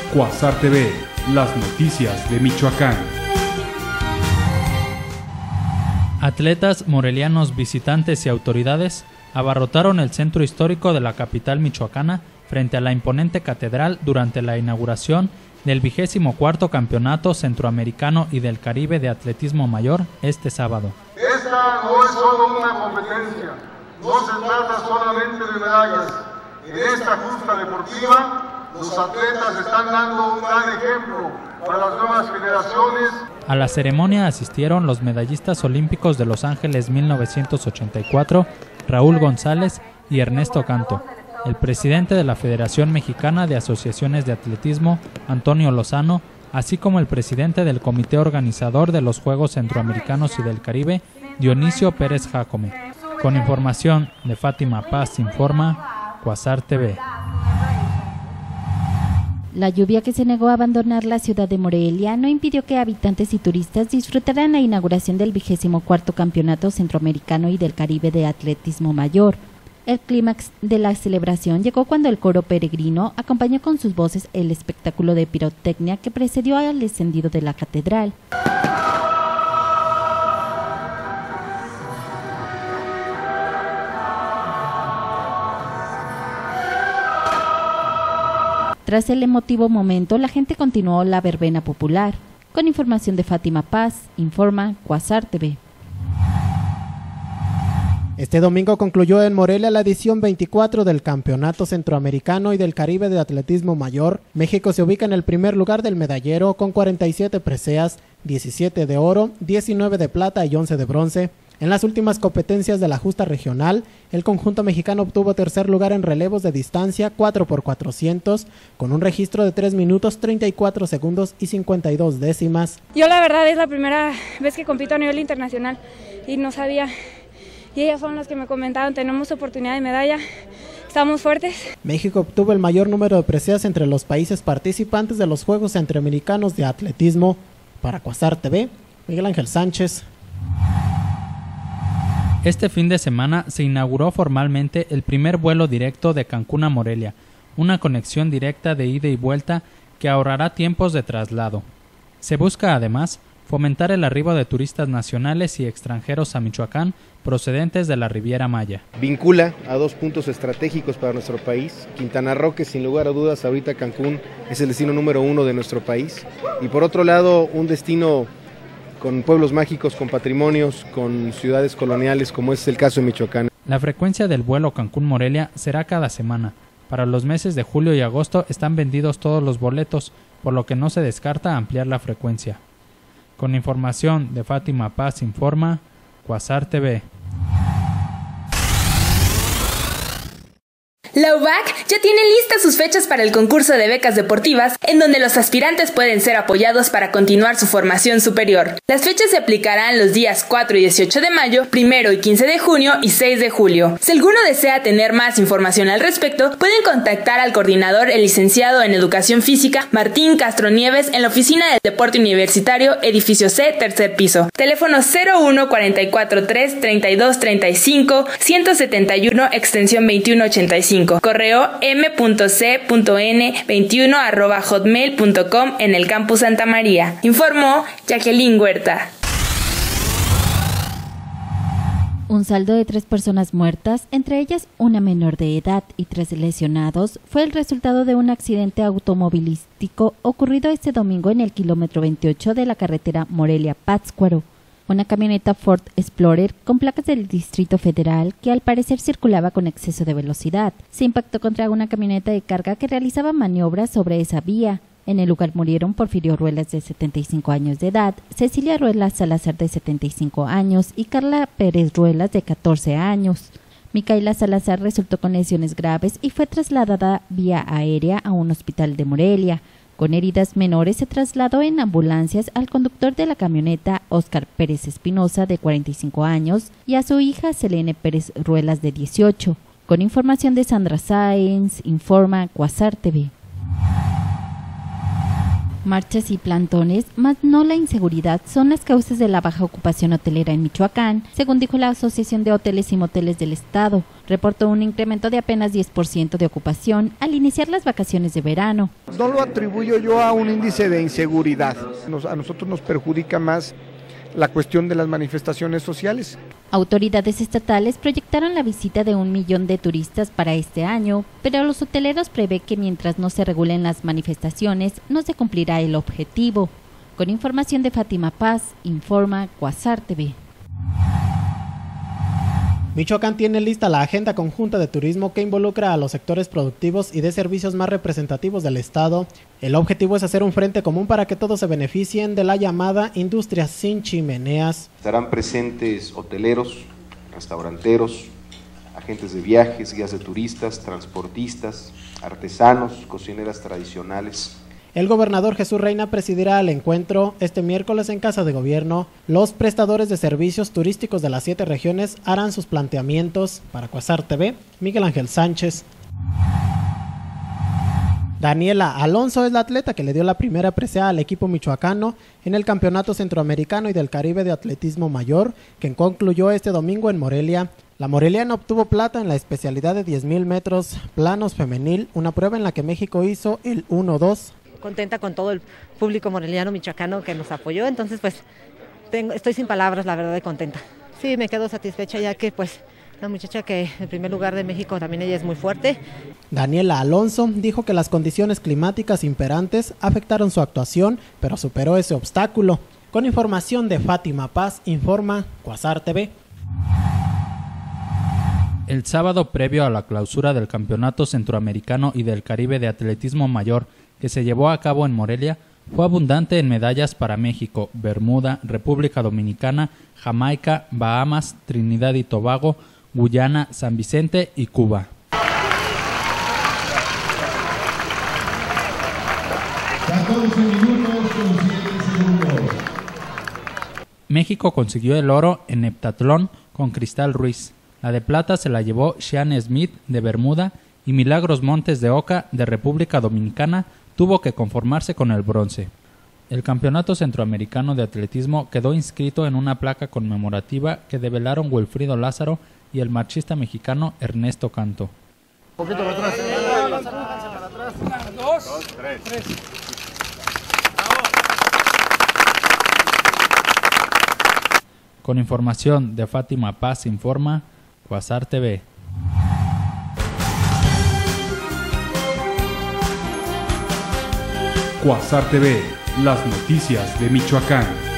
Quasar TV, las noticias de Michoacán. Atletas morelianos, visitantes y autoridades abarrotaron el centro histórico de la capital michoacana frente a la imponente catedral durante la inauguración del 24º Campeonato Centroamericano y del Caribe de Atletismo Mayor este sábado. Esta no es solo una competencia, no se trata solamente de medallas. En esta justa deportiva, los atletas están dando un gran ejemplo para las nuevas generaciones. A la ceremonia asistieron los medallistas olímpicos de Los Ángeles 1984, Raúl González y Ernesto Canto, el presidente de la Federación Mexicana de Asociaciones de Atletismo, Antonio Lozano, así como el presidente del comité organizador de los Juegos Centroamericanos y del Caribe, Dionisio Pérez Jácome. Con información de Fátima Paz informa Quasar TV. La lluvia que se negó a abandonar la ciudad de Morelia no impidió que habitantes y turistas disfrutaran la inauguración del 24º Campeonato Centroamericano y del Caribe de Atletismo Mayor. El clímax de la celebración llegó cuando el coro peregrino acompañó con sus voces el espectáculo de pirotecnia que precedió al encendido de la catedral. Tras el emotivo momento, la gente continuó la verbena popular. Con información de Fátima Paz, informa Quasar TV. Este domingo concluyó en Morelia la edición 24 del Campeonato Centroamericano y del Caribe de Atletismo Mayor. México se ubica en el primer lugar del medallero con 47 preseas, 17 de oro, 19 de plata y 11 de bronce. En las últimas competencias de la justa regional, el conjunto mexicano obtuvo tercer lugar en relevos de distancia 4x400, con un registro de 3 minutos 34 segundos y 52 décimas. Yo la verdad es la primera vez que compito a nivel internacional y no sabía, y ellas son las que me comentaron, tenemos oportunidad de medalla, estamos fuertes. México obtuvo el mayor número de preseas entre los países participantes de los Juegos Centroamericanos de Atletismo. Para Quasar TV, Miguel Ángel Sánchez. Este fin de semana se inauguró formalmente el primer vuelo directo de Cancún a Morelia, una conexión directa de ida y vuelta que ahorrará tiempos de traslado. Se busca además fomentar el arribo de turistas nacionales y extranjeros a Michoacán procedentes de la Riviera Maya. Vincula a dos puntos estratégicos para nuestro país, Quintana Roo, que sin lugar a dudas ahorita Cancún es el destino número 1 de nuestro país, y por otro lado un destino con pueblos mágicos, con patrimonios, con ciudades coloniales, como es el caso de Michoacán. La frecuencia del vuelo Cancún-Morelia será cada semana. Para los meses de julio y agosto están vendidos todos los boletos, por lo que no se descarta ampliar la frecuencia. Con información de Fátima Paz informa Quasar TV. La UBAC ya tiene listas sus fechas para el concurso de becas deportivas, en donde los aspirantes pueden ser apoyados para continuar su formación superior. Las fechas se aplicarán los días 4 y 18 de mayo, 1 y 15 de junio y 6 de julio. Si alguno desea tener más información al respecto, pueden contactar al coordinador, el licenciado en Educación Física, Martín Castro Nieves, en la Oficina del Deporte Universitario, edificio C, tercer piso. Teléfono 01 44 3 32 35 171, extensión 2185. Correo m.c.n21@hotmail.com en el campus Santa María. Informó Jacqueline Huerta. Un saldo de 3 personas muertas, entre ellas una menor de edad y 3 lesionados, fue el resultado de un accidente automovilístico ocurrido este domingo en el kilómetro 28 de la carretera Morelia-Pátzcuaro. Una camioneta Ford Explorer con placas del Distrito Federal que al parecer circulaba con exceso de velocidad se impactó contra una camioneta de carga que realizaba maniobras sobre esa vía. En el lugar murieron Porfirio Ruelas, de 75 años de edad, Cecilia Ruelas Salazar, de 75 años y Carla Pérez Ruelas, de 14 años. Micaela Salazar resultó con lesiones graves y fue trasladada vía aérea a un hospital de Morelia. Con heridas menores se trasladó en ambulancias al conductor de la camioneta, Óscar Pérez Espinosa, de 45 años, y a su hija, Selene Pérez Ruelas, de 18. Con información de Sandra Sáenz, informa Quasar TV. Marchas y plantones, más no la inseguridad, son las causas de la baja ocupación hotelera en Michoacán, según dijo la Asociación de Hoteles y Moteles del Estado. reportó un incremento de apenas 10% de ocupación al iniciar las vacaciones de verano. No lo atribuyo yo a un índice de inseguridad. A nosotros nos perjudica más la cuestión de las manifestaciones sociales. Autoridades estatales proyectaron la visita de 1 millón de turistas para este año, pero los hoteleros prevén que mientras no se regulen las manifestaciones, no se cumplirá el objetivo. Con información de Fátima Paz, informa Quasar TV. Michoacán tiene lista la agenda conjunta de turismo que involucra a los sectores productivos y de servicios más representativos del estado. El objetivo es hacer un frente común para que todos se beneficien de la llamada industria sin chimeneas. Estarán presentes hoteleros, restauranteros, agentes de viajes, guías de turistas, transportistas, artesanos, cocineras tradicionales. El gobernador Jesús Reina presidirá el encuentro este miércoles en Casa de Gobierno. Los prestadores de servicios turísticos de las 7 regiones harán sus planteamientos. Para Quasar TV, Miguel Ángel Sánchez. Daniela Alonso es la atleta que le dio la primera presea al equipo michoacano en el Campeonato Centroamericano y del Caribe de Atletismo Mayor, que concluyó este domingo en Morelia. La moreliana obtuvo plata en la especialidad de 10,000 metros planos femenil, una prueba en la que México hizo el 1-2. Contenta con todo el público moreliano michoacano que nos apoyó, entonces pues estoy sin palabras, la verdad, de contenta. Sí, me quedo satisfecha ya que pues la muchacha que en primer lugar de México también ella es muy fuerte. Daniela Alonso dijo que las condiciones climáticas imperantes afectaron su actuación, pero superó ese obstáculo. Con información de Fátima Paz, informa Quasar TV. El sábado previo a la clausura del Campeonato Centroamericano y del Caribe de Atletismo Mayor, que se llevó a cabo en Morelia, fue abundante en medallas para México, Bermuda, República Dominicana, Jamaica, Bahamas, Trinidad y Tobago, Guyana, San Vicente y Cuba. México consiguió el oro en heptatlón con Cristal Ruiz. La de plata se la llevó Sean Smith de Bermuda y Milagros Montes de Oca de República Dominicana tuvo que conformarse con el bronce. El Campeonato Centroamericano de Atletismo quedó inscrito en una placa conmemorativa que develaron Wilfrido Lázaro y el marchista mexicano Ernesto Canto. Un poquito para atrás. Para atrás. 1, 2, 3. Con información de Fátima Paz, informa Quasar TV. Quasar TV, las noticias de Michoacán.